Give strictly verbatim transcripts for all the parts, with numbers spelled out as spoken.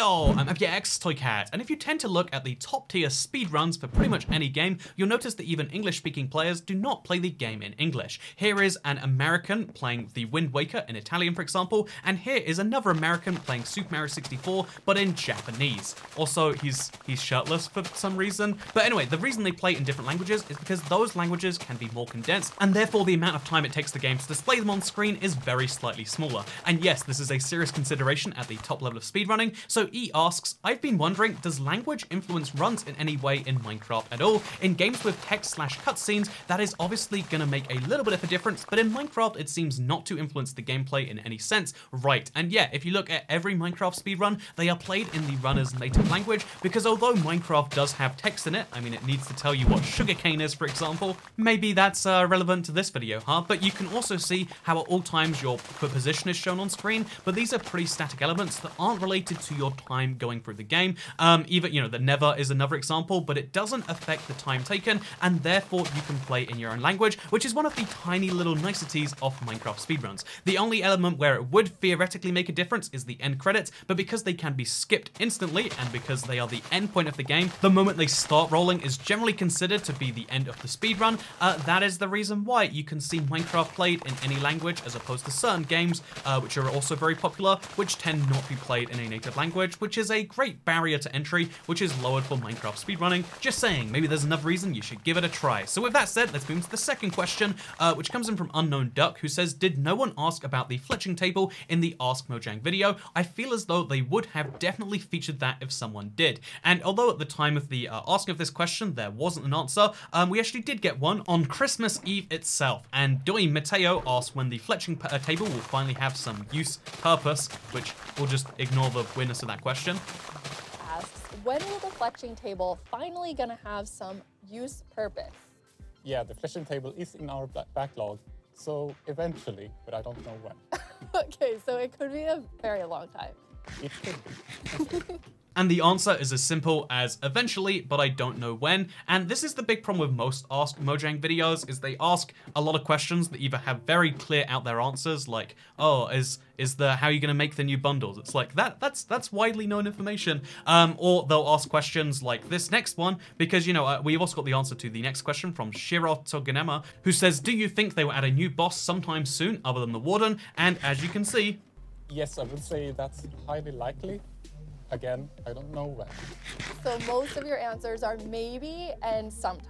Yo, I'm F J X Toycat, and if you tend to look at the top tier speedruns for pretty much any game, you'll notice that even English speaking players do not play the game in English. Here is an American playing the Wind Waker in Italian, for example, and here is another American playing Super Mario sixty-four, but in Japanese. Also, he's he's shirtless for some reason. But anyway, the reason they play in different languages is because those languages can be more condensed, and therefore the amount of time it takes the game to display them on screen is very slightly smaller. And yes, this is a serious consideration at the top level of speedrunning. So E asks, I've been wondering, does language influence runs in any way in Minecraft at all? In games with text slash cutscenes, that is obviously gonna make a little bit of a difference, but in Minecraft, it seems not to influence the gameplay in any sense. Right, and yeah, if you look at every Minecraft speedrun, they are played in the runner's native language, because although Minecraft does have text in it, I mean, it needs to tell you what sugarcane is, for example, maybe that's uh, relevant to this video, huh? But you can also see how at all times your position is shown on screen, but these are pretty static elements that aren't related to your time going through the game. Um, even, you know, the never is another example, but it doesn't affect the time taken, and therefore you can play in your own language, which is one of the tiny little niceties of Minecraft speedruns. The only element where it would theoretically make a difference is the end credits, but because they can be skipped instantly, and because they are the end point of the game, the moment they start rolling is generally considered to be the end of the speedrun. Uh, that is the reason why you can see Minecraft played in any language, as opposed to certain games, uh, which are also very popular, which tend not to be played in a native language, which is a great barrier to entry, which is lowered for Minecraft speedrunning. Just saying, maybe there's another reason you should give it a try. So with that said, let's move to the second question, uh, which comes in from Unknown Duck, who says, did no one ask about the fletching table in the Ask Mojang video? I feel as though they would have definitely featured that if someone did. And although at the time of the uh, asking of this question, there wasn't an answer, um, we actually did get one on Christmas Eve itself. And Doi Mateo asked when the fletching uh, table will finally have some use, purpose, which we'll just ignore the weirdness of that question. Asks, when will the fletching table finally gonna have some use, purpose? Yeah, the fletching table is in our backlog, so eventually, but I don't know when. Okay, so it could be a very long time. It could be. And the answer is as simple as eventually, but I don't know when. And this is the big problem with most Ask Mojang videos, is they ask a lot of questions that either have very clear out there answers, like, oh, is is the how are you gonna make the new bundles? It's like that that's that's widely known information. Um, or they'll ask questions like this next one, because you know, uh, we've also got the answer to the next question from Shiro Toganema, who says, do you think they will add a new boss sometime soon other than the Warden? And as you can see, yes, I would say that's highly likely. Again, I don't know when. So most of your answers are maybe and sometime.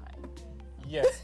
Yes.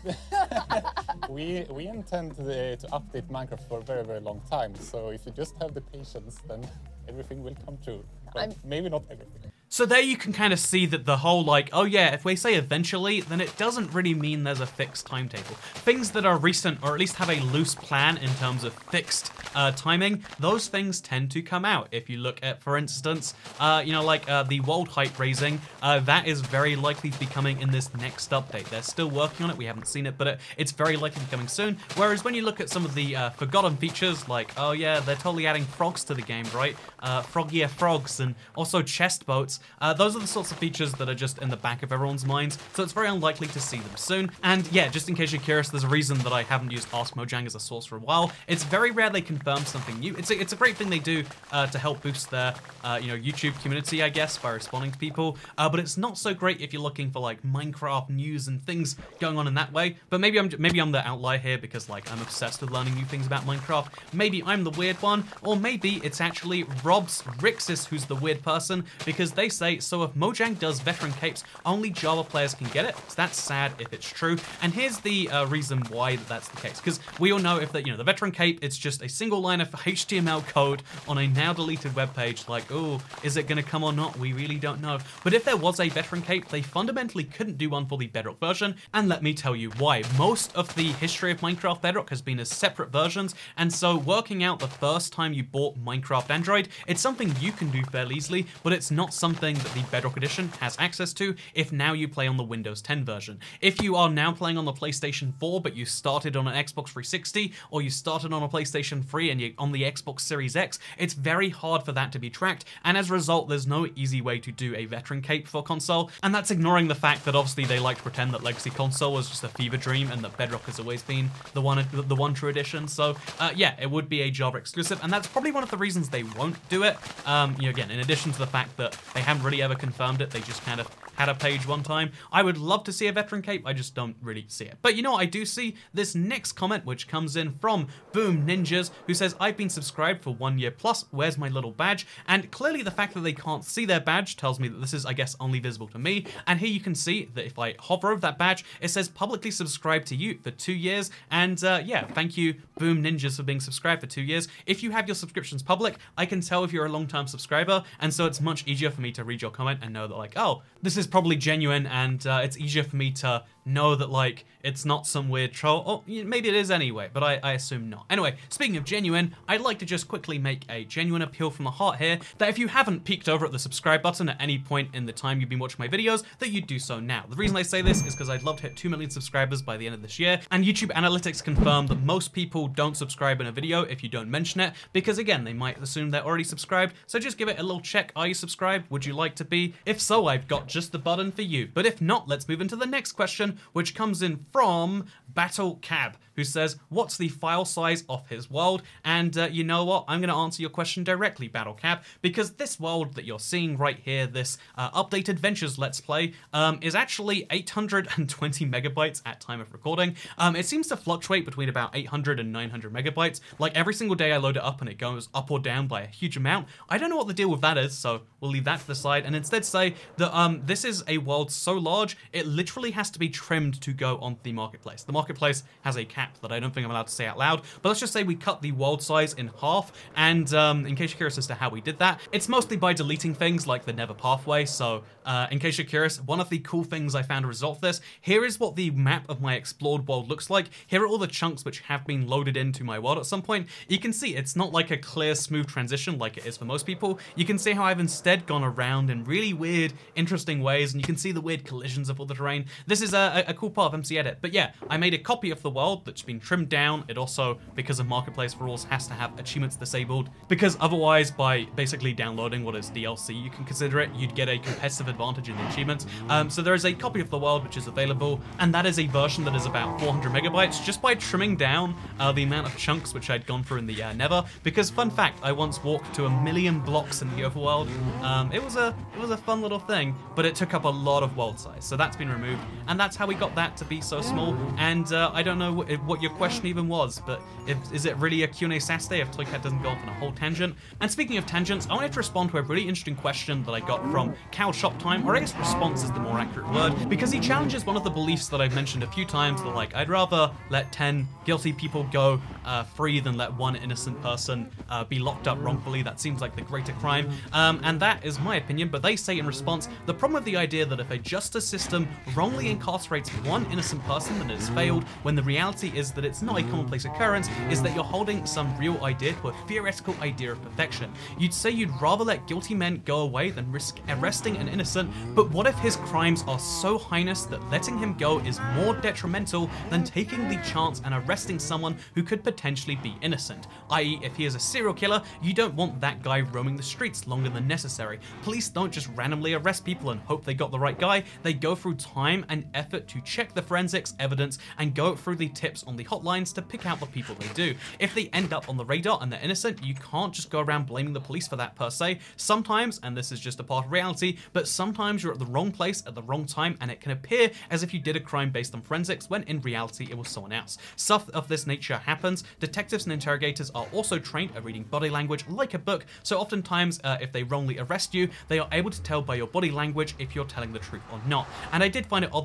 we we intend to, uh, to update Minecraft for a very, very long time. So if you just have the patience, then everything will come true. But I'm... maybe not everything. So there you can kind of see that the whole like, oh yeah, if we say eventually, then it doesn't really mean there's a fixed timetable. Things that are recent, or at least have a loose plan in terms of fixed uh, timing, those things tend to come out. If you look at, for instance, uh, you know, like uh, the world height raising, uh, that is very likely to be coming in this next update. They're still working on it, we haven't seen it, but it, it's very likely to be coming soon. Whereas when you look at some of the uh, forgotten features, like, oh yeah, they're totally adding frogs to the game, right? Uh, froggier frogs, and also chest boats. Uh, those are the sorts of features that are just in the back of everyone's minds, so it's very unlikely to see them soon. And yeah, just in case you're curious, there's a reason that I haven't used Ask Mojang as a source for a while. It's very rare they confirm something new. It's a, it's a great thing they do uh, to help boost their uh, you know, YouTube community, I guess, by responding to people. Uh, but it's not so great if you're looking for like Minecraft news and things going on in that way. But maybe I'm maybe I'm the outlier here because like I'm obsessed with learning new things about Minecraft. Maybe I'm the weird one, or maybe it's actually Rob's Rixis who's the weird person, because they say, so if Mojang does veteran capes, only Java players can get it. So that's sad if it's true. And here's the uh, reason why that's the case. Because we all know if that, you know, the veteran cape, it's just a single line of H T M L code on a now deleted web page. Like, oh, is it going to come or not? We really don't know. But if there was a veteran cape, they fundamentally couldn't do one for the Bedrock version. And let me tell you why. Most of the history of Minecraft Bedrock has been as separate versions. And so working out the first time you bought Minecraft Android, it's something you can do fairly easily, but it's not something something that the Bedrock Edition has access to if now you play on the Windows ten version. If you are now playing on the PlayStation four, but you started on an Xbox three sixty, or you started on a PlayStation three and you're on the Xbox Series X, it's very hard for that to be tracked, and as a result, there's no easy way to do a veteran cape for console, and that's ignoring the fact that obviously they like to pretend that Legacy Console was just a fever dream and that Bedrock has always been the one the one true edition. So uh, yeah, it would be a Java exclusive, and that's probably one of the reasons they won't do it. Um, you know, again, in addition to the fact that they haven't really ever confirmed it, they just kind of had a page one time. I would love to see a veteran cape, I just don't really see it. But you know what I do see? This next comment, which comes in from Boom Ninjas, who says, I've been subscribed for one year plus, where's my little badge? And clearly the fact that they can't see their badge tells me that this is, I guess, only visible to me. And here you can see that if I hover over that badge, it says publicly subscribed to you for two years. And uh, yeah, thank you, Boom Ninjas, for being subscribed for two years. If you have your subscriptions public, I can tell if you're a long-time subscriber, and so it's much easier for me to read your comment and know that, like, oh, this is probably genuine, and uh, it's easier for me to know that, like, it's not some weird troll. Or maybe it is anyway, but I, I assume not. Anyway, speaking of genuine, I'd like to just quickly make a genuine appeal from the heart here, that if you haven't peeked over at the subscribe button at any point in the time you've been watching my videos, that you do so now. The reason I say this is because I'd love to hit two million subscribers by the end of this year, and YouTube analytics confirm that most people don't subscribe in a video if you don't mention it, because again, they might assume they're already subscribed, so just give it a little check. Are you subscribed? Would you like to be? If so, I've got just the button for you. But if not, let's move into the next question, which comes in from Battle Cab, who says, what's the file size of his world? And uh, you know what? I'm going to answer your question directly, Battle Cab, because this world that you're seeing right here, this uh, updated Ventures Let's Play, um, is actually eight hundred twenty megabytes at time of recording. Um, it seems to fluctuate between about eight hundred and nine hundred megabytes. Like every single day I load it up and it goes up or down by a huge amount. I don't know what the deal with that is, so we'll leave that to the side and instead say that um, this is a world so large, it literally has to be trimmed to go on the marketplace. The marketplace has a cap that I don't think I'm allowed to say out loud, but let's just say we cut the world size in half, and um, in case you're curious as to how we did that, it's mostly by deleting things like the Never Pathway. So uh, in case you're curious, one of the cool things I found to resolve this, here is what the map of my explored world looks like. Here are all the chunks which have been loaded into my world at some point. You can see it's not like a clear, smooth transition like it is for most people. You can see how I've instead gone around in really weird, interesting ways, and you can see the weird collisions of all the terrain. This is a, a cool part of M C Edit. But yeah, I made a copy of the world that's been trimmed down. It also, because of marketplace rules, has to have achievements disabled, because otherwise, by basically downloading what is D L C, you can consider it, you'd get a competitive advantage in the achievements. Um, so there is a copy of the world which is available, and that is a version that is about four hundred megabytes, just by trimming down uh, the amount of chunks which I'd gone through in the uh, Never. Because fun fact, I once walked to a million blocks in the overworld. Um, it was a it was a fun little thing, but it took up a lot of world size, so that's been removed, and that's how we got that to be so small. And uh, I don't know what, what your question even was, but if, is it really a Q and A Saturday if Toycat doesn't go off on a whole tangent? And speaking of tangents, I wanted to respond to a really interesting question that I got from Cow Shop Time, or I guess response is the more accurate word, because he challenges one of the beliefs that I've mentioned a few times, that like, I'd rather let ten guilty people go uh, free than let one innocent person uh, be locked up wrongfully. That seems like the greater crime, um, and that is my opinion. But they say in response, the problem with the idea that if a justice system wrongly incarcerates one innocent person, then it has failed, when the reality is that it's not a commonplace occurrence, is that you're holding some real idea to a theoretical idea of perfection. You'd say you'd rather let guilty men go away than risk arresting an innocent, but what if his crimes are so heinous that letting him go is more detrimental than taking the chance and arresting someone who could potentially be innocent? that is, if he is a serial killer, you don't want that guy roaming the streets longer than necessary. Police don't just randomly arrest people and hope they got the right guy. They go through time and effort to check the forensics evidence and go through the tips on the hotlines to pick out the people they do. If they end up on the radar and they're innocent, you can't just go around blaming the police for that per se. Sometimes, and this is just a part of reality, but sometimes you're at the wrong place at the wrong time and it can appear as if you did a crime based on forensics when in reality it was someone else. Stuff of this nature happens. Detectives and interrogators are also trained at reading body language like a book, so oftentimes uh, if they wrongly arrest you, they are able to tell by your body language if you're telling the truth or not. And I did find it odd that Toycat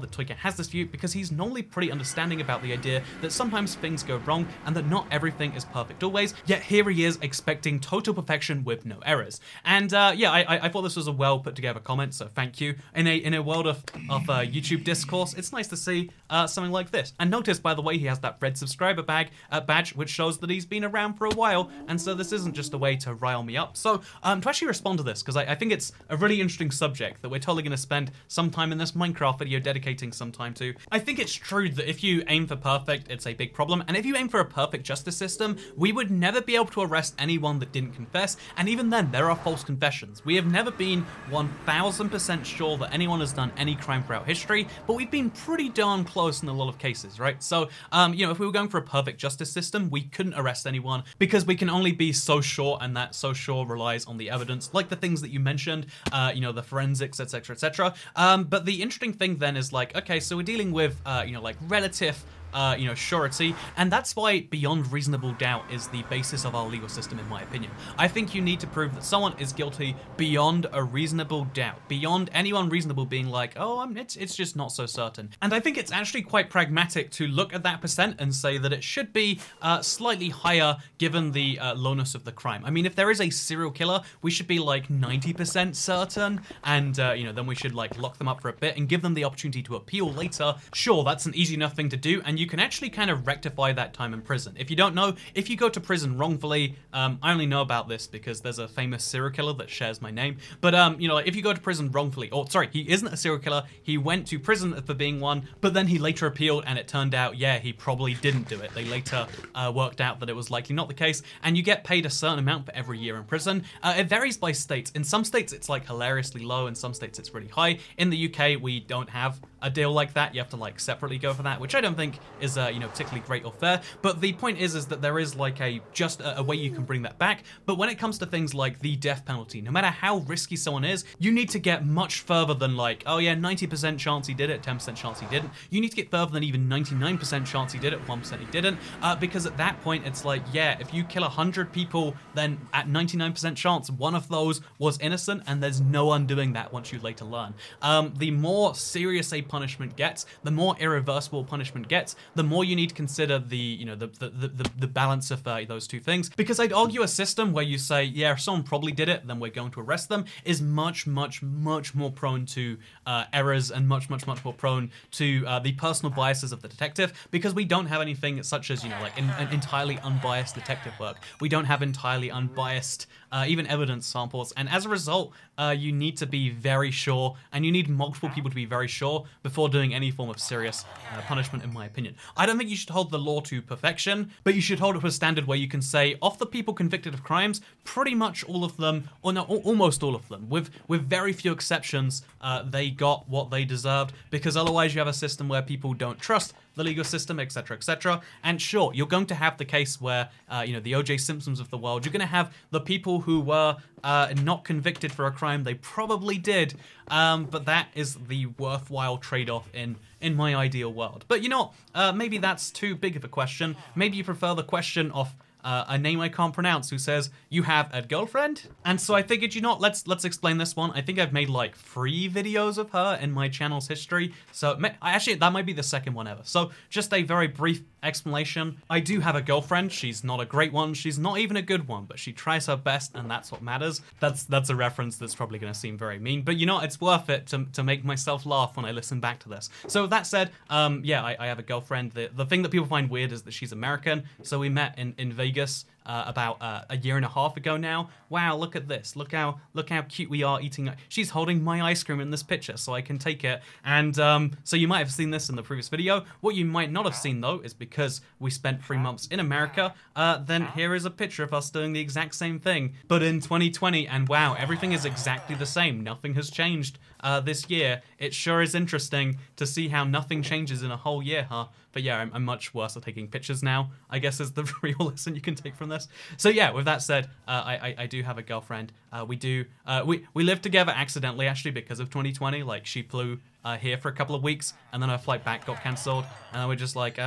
has this view because he's normally pretty understanding about the idea that sometimes things go wrong and that not everything is perfect always, yet here he is expecting total perfection with no errors. And uh, yeah, I, I thought this was a well put together comment, so thank you. In a in a world of, of uh, YouTube discourse, it's nice to see uh, something like this. And notice, by the way, he has that red subscriber bag, uh, badge, which shows that he's been around for a while, and so this isn't just a way to rile me up. So um, to actually respond to this, because I, I think it's a really interesting subject that we're totally going to spend some time in this Minecraft video dedicating some time to. I think it's true that if you aim for perfect, it's a big problem, and if you aim for a perfect justice system, we would never be able to arrest anyone that didn't confess, and even then, there are false confessions. We have never been one thousand percent sure that anyone has done any crime throughout history, but we've been pretty darn close in a lot of cases, right? So, um, you know, if we were going for a perfect justice system, we couldn't arrest anyone because we can only be so sure, and that so sure relies on the evidence, like the things that you mentioned, uh, you know, the forensics, et cetera, et cetera. Um, but the interesting thing then is like, okay, so we're dealing with, uh, you know, like relative Uh, you know, surety, and that's why beyond reasonable doubt is the basis of our legal system, in my opinion. I think you need to prove that someone is guilty beyond a reasonable doubt, beyond anyone reasonable being like, oh, I'm, it's, it's just not so certain. And I think it's actually quite pragmatic to look at that percent and say that it should be uh, slightly higher given the uh, lowness of the crime. I mean, if there is a serial killer, we should be like ninety percent certain, and uh, you know, then we should like lock them up for a bit and give them the opportunity to appeal later. Sure, that's an easy enough thing to do, and you can actually kind of rectify that time in prison. If you don't know, if you go to prison wrongfully, um, I only know about this because there's a famous serial killer that shares my name, but um, you know, if you go to prison wrongfully, or sorry, he isn't a serial killer, he went to prison for being one, but then he later appealed and it turned out, yeah, he probably didn't do it. They later uh, worked out that it was likely not the case, and you get paid a certain amount for every year in prison. Uh, it varies by states. In some states, it's like hilariously low, in some states, it's really high. In the U K, we don't have a deal like that. You have to like separately go for that, which I don't think is uh, you know, particularly great or fair. But the point is, is that there is like a just a, a way you can bring that back. But when it comes to things like the death penalty, no matter how risky someone is, you need to get much further than like, oh yeah, ninety percent chance he did it, ten percent chance he didn't. You need to get further than even ninety-nine percent chance he did it, one percent he didn't. Uh, because at that point, it's like, yeah, if you kill one hundred people, then at ninety-nine percent chance, one of those was innocent, and there's no undoing that once you later learn. Um, the more serious a punishment gets, the more irreversible punishment gets, the more you need to consider the, you know, the the, the, the balance of uh, those two things. Because I'd argue a system where you say, yeah, if someone probably did it, then we're going to arrest them, is much, much, much more prone to uh, errors, and much, much, much more prone to uh, the personal biases of the detective, because we don't have anything such as, you know, like in, an entirely unbiased detective work. We don't have entirely unbiased uh, even evidence samples, and as a result, uh, you need to be very sure, and you need multiple people to be very sure before doing any form of serious uh, punishment, in my opinion. I don't think you should hold the law to perfection, but you should hold it to a standard where you can say, of the people convicted of crimes, pretty much all of them, or no, almost all of them, with, with very few exceptions, uh, they got what they deserved, because otherwise you have a system where people don't trust the legal system, et cetera, et cetera. And sure, you're going to have the case where, uh, you know, the O J Simpsons of the world, you're going to have the people who were uh, not convicted for a crime they probably did, um, but that is the worthwhile trade-off in in my ideal world. But you know what, uh, maybe that's too big of a question. Maybe you prefer the question of Uh, a name I can't pronounce, who says, you have a girlfriend? And so I figured, you know what, let's let's explain this one. I think I've made like three videos of her in my channel's history. So actually, that might be the second one ever. So just a very brief explanation. I do have a girlfriend. She's not a great one. She's not even a good one, but she tries her best, and that's what matters. That's that's a reference that's probably going to seem very mean, but you know, it's worth it to, to make myself laugh when I listen back to this. So with that said, um, yeah, I, I have a girlfriend. The, the thing that people find weird is that she's American. So we met in, in Vegas Uh, about uh, a year and a half ago now. Wow, look at this. Look how look how cute we are eating. She's holding my ice cream in this picture so I can take it. And um, so you might have seen this in the previous video. What you might not have seen though is because we spent three months in America, uh, then here is a picture of us doing the exact same thing, but in twenty twenty, and wow, everything is exactly the same. Nothing has changed uh, this year. It sure is interesting to see how nothing changes in a whole year, huh? But yeah, I'm, I'm much worse at taking pictures now, I guess is the real lesson you can take from this. So yeah, with that said, uh, I, I, I do have a girlfriend. Uh, we do, uh, we, we lived together accidentally, actually, because of twenty twenty. Like, she flew uh, here for a couple of weeks, and then her flight back got cancelled, and then we're just like, ah,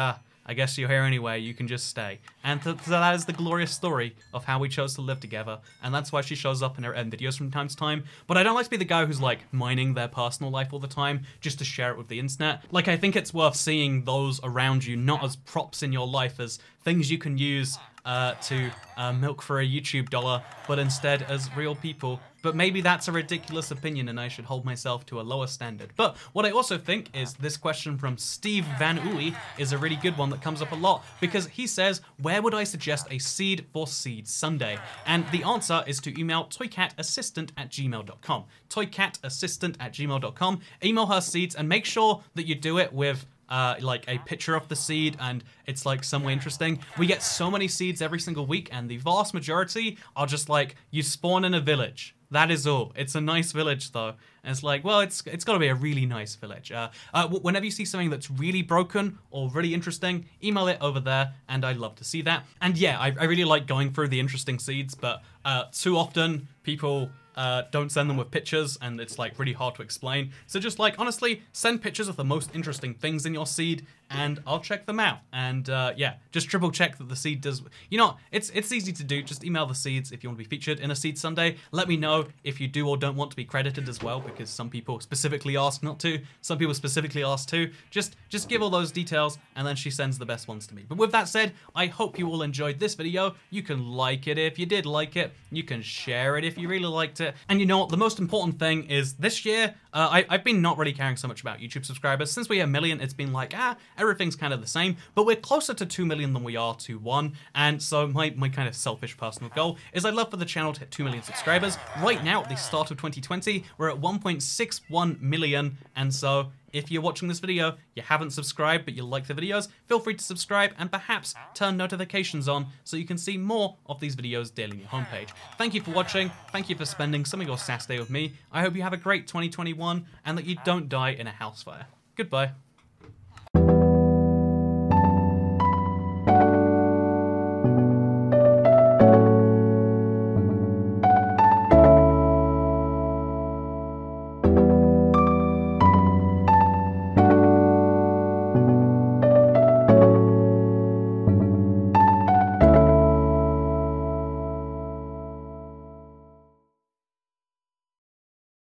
I guess you're here anyway, you can just stay. And th so that is the glorious story of how we chose to live together, and that's why she shows up in her end videos from time to time. But I don't like to be the guy who's like mining their personal life all the time just to share it with the internet. Like, I think it's worth seeing those around you not as props in your life, as things you can use uh, to uh, milk for a YouTube dollar, but instead as real people. But maybe that's a ridiculous opinion and I should hold myself to a lower standard. But what I also think is this question from Steve Van Ooley is a really good one that comes up a lot, because he says, where would I suggest a seed for Seed Sunday? And the answer is to email toycatassistant at gmail dot com. toycatassistant at gmail dot com. Email her seeds and make sure that you do it with Uh, like a picture of the seed and it's like somewhere interesting. We get so many seeds every single week and the vast majority are just like, you spawn in a village. That is all. It's a nice village though. And it's like, well, it's it's got to be a really nice village. Uh, uh, whenever you see something that's really broken or really interesting, email it over there and I'd love to see that. And yeah, I, I really like going through the interesting seeds, but uh, too often people Uh, don't send them with pictures and it's like really hard to explain. So just like, honestly, send pictures of the most interesting things in your seed and I'll check them out. And uh, yeah, just triple check that the seed does, you know, it's it's easy to do. Just email the seeds if you want to be featured in a Seed Sunday. Let me know if you do or don't want to be credited as well, because some people specifically ask not to. Some people specifically ask to. Just, just give all those details and then she sends the best ones to me. But with that said, I hope you all enjoyed this video. You can like it if you did like it. You can share it if you really liked it. And you know what, the most important thing is this year, uh, I, I've been not really caring so much about YouTube subscribers. Since we hit a million, it's been like, ah, everything's kind of the same, but we're closer to two million than we are to one. And so my, my kind of selfish personal goal is I'd love for the channel to hit two million subscribers. Right now, at the start of twenty twenty, we're at one point six one million. And so if you're watching this video, you haven't subscribed, but you like the videos, feel free to subscribe and perhaps turn notifications on so you can see more of these videos daily on your homepage. Thank you for watching. Thank you for spending some of your Saturday with me. I hope you have a great twenty twenty-one and that you don't die in a house fire. Goodbye.